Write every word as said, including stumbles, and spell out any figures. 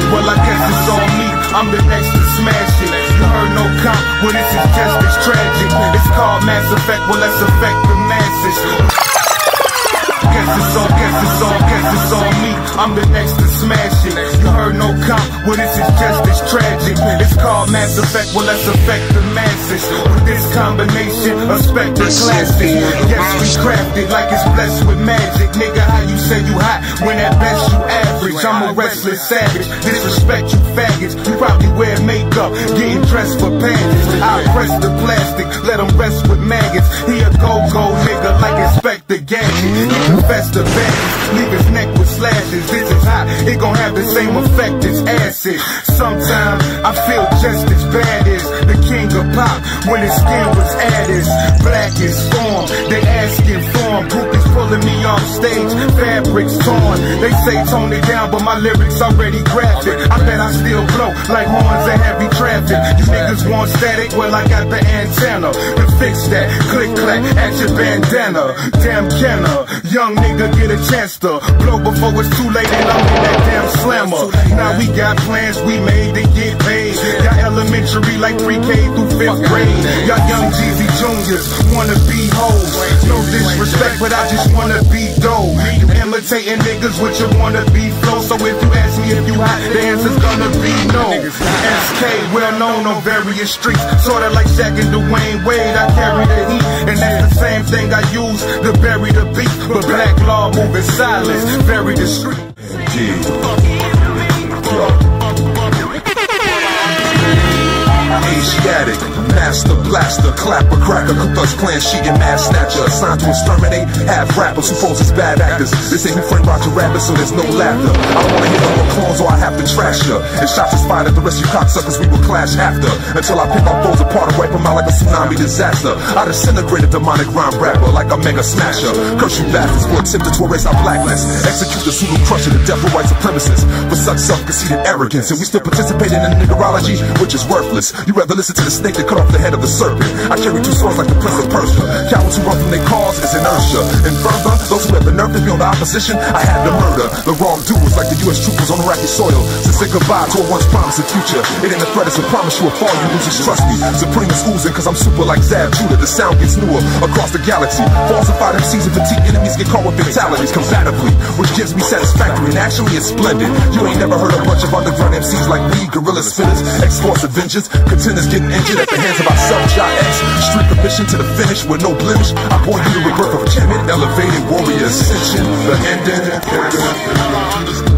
well I guess it's on me. I'm the next to smash it. You heard no comp, well this is just as tragic. It's called Mass Effect, well let's affect the masses. Guess it's on, guess it's on, guess it's on me. I'm the next to smash it. You heard no comp, well this is just as tragic. It's called Mass Effect, well let's affect the masses. With this combination, expect the classic. Yes, we crafted like it's blessed with magic. Nigga, how you say you hot when at best you average? I'm a restless savage, disrespect you faggots. You probably wear makeup, getting dressed for pageants. I press the plastic, let them rest with maggots. He a go-go nigga like Inspector Gadget. He confess the badges, leave his neck with slashes. This is hot, it gon' have the same effect as acid. Sometimes I feel just as bad as the king of pop when his skin was added. Black is form, they asking for him. Groupies pulling me off stage, fabrics torn. They say tone it down, but my lyrics already graphic. I bet I still blow like horns in heavy traffic. You niggas want static, well I got the antenna to fix that. Click clack at your bandana. Damn Kenner, young nigga get a chance to blow before it's too late and I'm in that damn slammer. Now we got plans we made to get paid. Y'all elementary like pre-K through fifth grade. Y'all young Jeezy Juniors wanna be hoes. No disrespect, but I just wanna be dope. You imitating niggas with your wanna be flow. So if you ask me if you hot, the answer's gonna be no. S K, well known on various streets. Sorta like Shaq and Dwayne Wade, I carry the heat. And that's the same thing I use to bury the beat. But Black Law moving silence, very discreet. Asiatic, master blaster, clapper, cracker, Ku Klux Klan, sheeting mass snatcher, assigned to exterminate half rappers who pose as bad actors. This ain't who framed Roger Rabbit, so there's no laughter. I don't wanna hear no more clones or I have to trash ya. And shots is fired at the rest of you cocksuckers, we will clash after. Until I pick our foes apart and wipe them out like a tsunami disaster. I disintegrate a demonic rhyme rapper like a mega smasher. Curse you bastards for attempting to erase our blackness. Execute the Zulu crusher, the death of white supremacists. For such self-conceited arrogance, and we still participating in niggerology, which is worthless. You rather listen to the snake that cut off the head of the serpent. I carry two swords like the Prince of Persia. Cowards who run from their cause is inertia. And further, those who have the nerve to be on the opposition, I had to murder. The wrongdoers like the U S troopers on Iraqi soil. To say goodbye to a once promising future. It ain't a threat, it's a promise you will fall, you losers trust me. Supreme is oozing cause I'm super like Zab Judah. The sound gets newer across the galaxy. Falsified M Cs and fatigued enemies get caught with fatalities combatively, which gives me satisfactory and actually it's splendid. You ain't never heard a bunch of underground M Cs like we, guerrilla spinners, X-Force Avengers, contenders getting injured at the hands of ourselves, Jai X. Street permission to the finish with no blemish. I bore you the rebirth of timid, elevated warrior ascension. The ending.